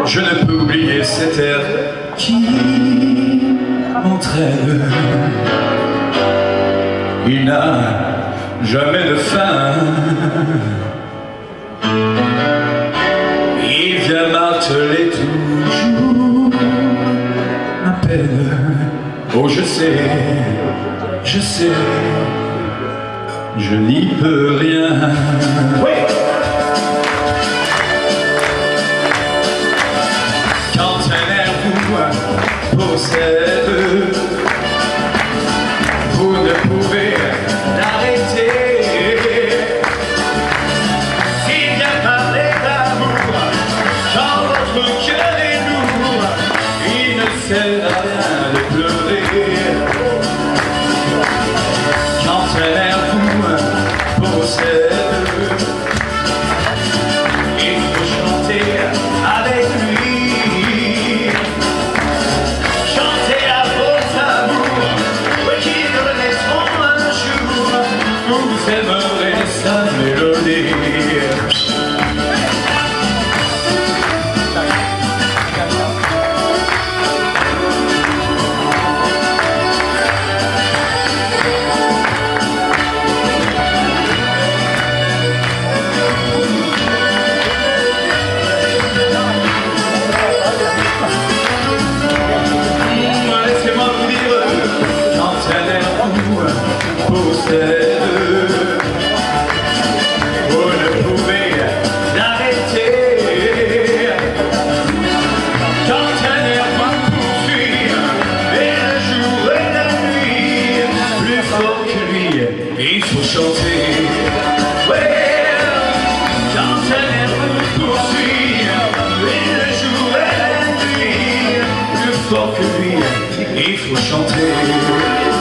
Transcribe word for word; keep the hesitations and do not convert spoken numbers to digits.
Je ne peux oublier cet air qui m'entraîne. Il n'a jamais de fin. Il vient marteler toujours ma peine. Oh, je sais, je sais, je n'y peux rien. Oui. Quand un air vous possède, vous ne pouvez l'arrêter. Il vient parler d'amour quand votre cœur est lourd. Il ne sert à rien de pleurer. Quand un air vous possède, il faut chanter avec lui. Chantez à vos amours, oui, qui le laisseront un jour. Vous aimerez sa mélodie. Vous ne pouvez l'arrêter. Quand un air vous poursuit, et le jour et la nuit, plus fort que lui, il faut chanter. Ouais. Quand un air vous poursuit, et le jour et la nuit, plus fort que lui, il faut chanter.